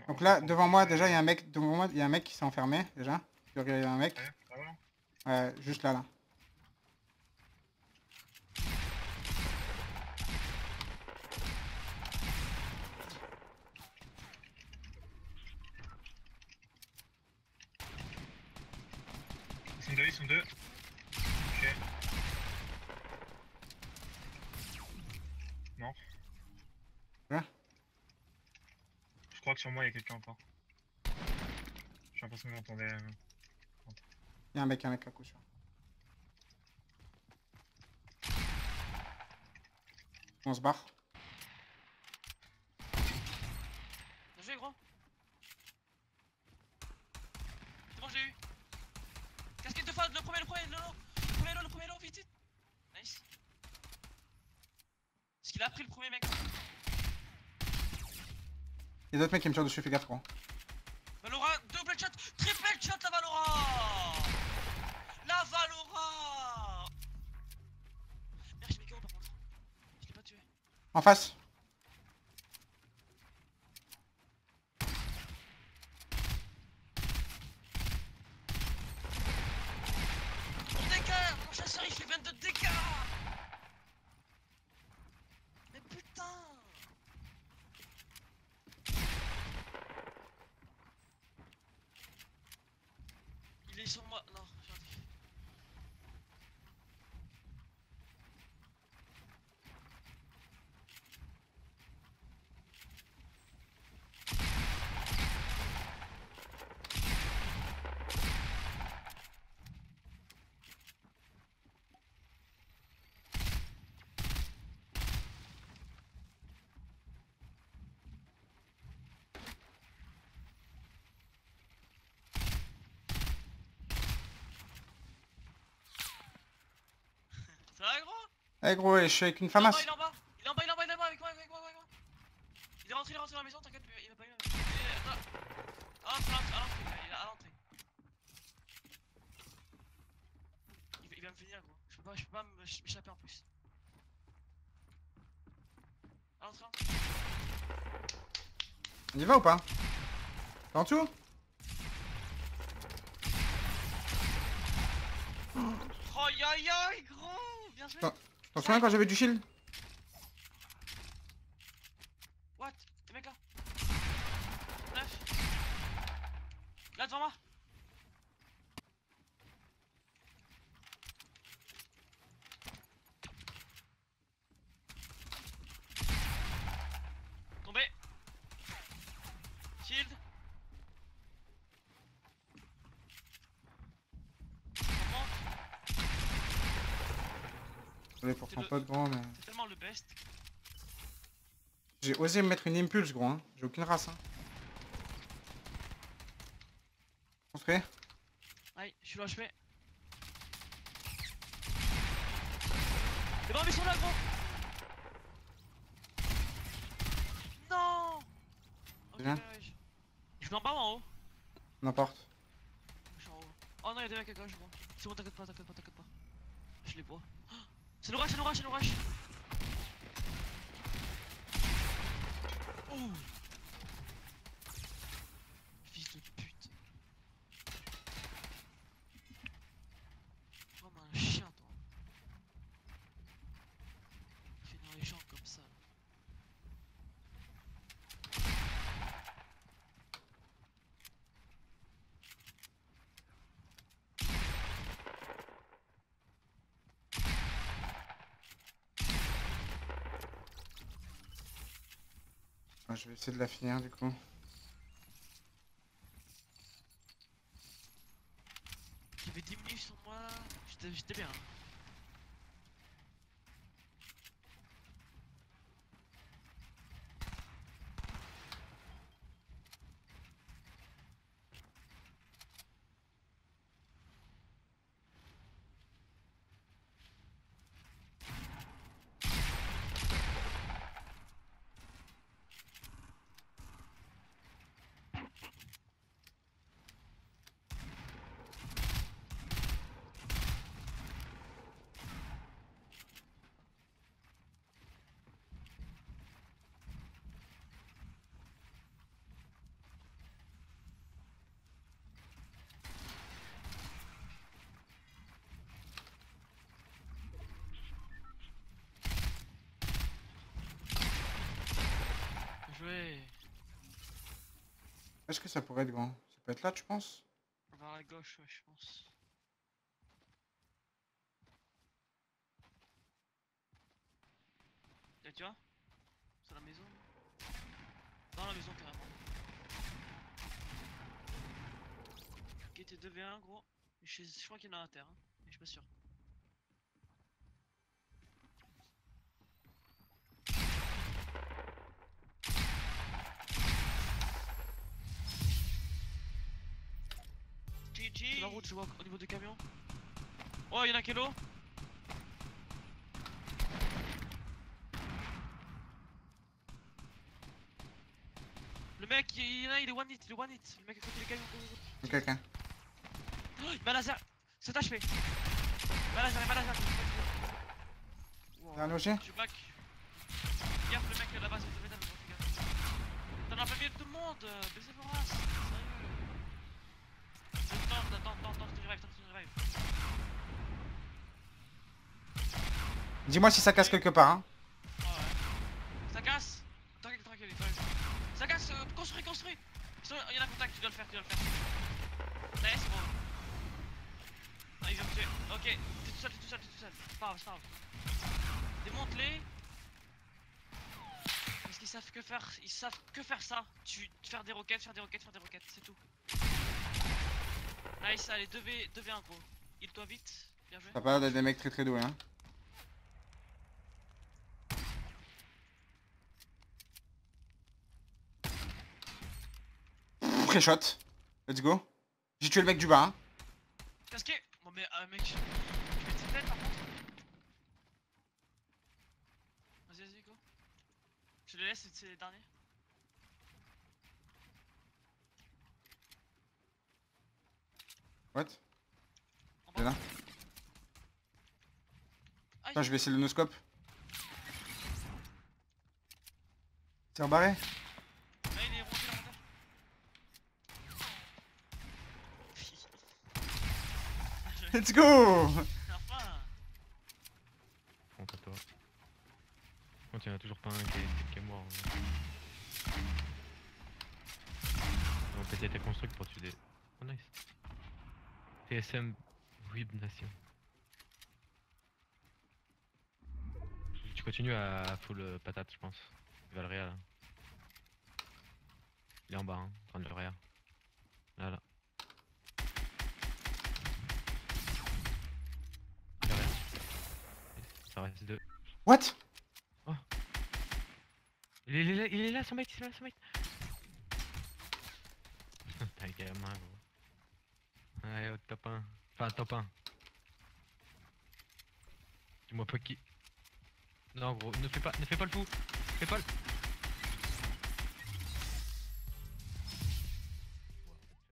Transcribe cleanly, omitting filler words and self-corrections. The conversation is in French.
Donc là, devant moi, déjà, il y a un mec. Devant moi, il y a un mec qui s'est enfermé, déjà. Tu regardes, il y a un mec. Ouais, ah ouais. Ouais, juste là, là. Ils sont deux. Ok. Non. Ouais. Je crois que sur moi il y a quelqu'un encore. J'ai l'impression que j'entendais. Il y a un mec à coup sûr. On se barre. Bien joué, gros. C'est bon, je l'ai eu. Casquette de fois, le premier, le premier lot, vite, vite. Nice. Est-ce qu'il a pris le premier mec? Il y a d'autres mecs qui me tirent dessus, fais gaffe, gros. Valora, double shot, triple shot la Valora. La Valora. Merde, j'ai mis KO par contre. Je l'ai pas tué. En face. Mon dégât, mon chasseur il fait 22 dégâts. Mais putain. Il est sur moi, non, j'ai raté. Ça va, gros? Eh gros, je suis avec une Il est en bas, FAMAS. il est en bas, il est en bas, il est en bas, il est en bas, avec moi, avec moi, avec moi. Il est rentré dans la maison, t'inquiète, il va pas y aller. À l'entrée, il est à l'entrée. Il va me finir, gros. Je peux pas m'échapper en plus. À l'entrée. On y va ou pas? T'es en dessous? Oh aïe aïe aïe, gros. Bien joué. T'en souviens quand j'avais du shield? What? Les mecs là. 9. Là devant moi. Tombé. Shield. On monte. Désolé pour ton pote, gros, mais. C'est tellement le best. J'ai osé me mettre une impulse, gros, hein. J'ai aucune race, hein. Construit. Aïe, je suis là, je fais. Les bombes ils sont là, gros. Non. Ok, Bien. ouais. Je suis en bas ou en haut? N'importe. Je suis en haut. Oh non, y'a des mecs à gauche, gros. C'est bon, t'inquiète pas, t'inquiète pas, t'inquiète pas. Je les vois. Oh, c'est le rush, c'est le rush, c'est le rush. Oh. Fils de pute. Comme un chien, toi. Fais dans les gens comme ça. Ouais, je vais essayer de la finir, du coup. J'avais 10 minutes sur moi. J'étais bien. Est-ce que ça pourrait être grand? Ça peut être là, tu penses? Vers la gauche, ouais, je pense. Là, tu vois? C'est la maison. Dans la maison, carrément. Ok, t'es 2v1, gros. Je crois qu'il y en a à terre, hein. Mais je suis pas sûr. GG. Sur la route, je vois au niveau du camion. Oh, il y en a un qui est low. Le mec, il y en a, il est one hit, Le mec à côté du camion. Ok, ok. Oh, il m'a laser. 7 HP. Il m'a laser. Wow. T'as un logé? Je suis back. Gaffe, le mec là-bas, c'est le métal, t'en as pas mis tout le monde. Baissez vos races. Sérieux. Tente que je revive. Dis-moi si ça casse quelque part, hein. Ah ouais. Ça casse. Tranquille. Ça casse, construis. Il y en a un contact, tu dois le faire. Nice, gros. Ah, ils ont tué. Ok, t'es tout seul. C'est pas grave. Démonte-les. Parce qu'ils savent que faire ça. Faire des roquettes, c'est tout. Nice, allez, 2v1 gros. Heal-toi vite, bien joué. T'as pas l'air d'être des mecs très très doués, hein. Pré-shot. Let's go. J'ai tué le mec du bas, hein. Casqué. Bon mais mec, je vais te tête par contre. Vas-y, go. Je le laisse, c'est les derniers. What? En Il est bas. là. Ah, Attends, je vais essayer le no-scope. C'est embarré. là, il est remonté là. Let's go. Enfin. Honte à toi. Quand il y en a toujours pas un qui est mort. On va péter tes constructs pour tuer des. Oh nice. TSM Web Nation. Tu continues à full patate, je pense. Valréa là. Il est en bas, hein, en train de le réa. Là. Il est réa. Ça reste 2. What? Il est là, son mate. T'as le gamin, gros. Ouais, au top 1. Enfin, top 1. Dis-moi pas qui. Non, gros, ne fais pas le fou. Fais pas le.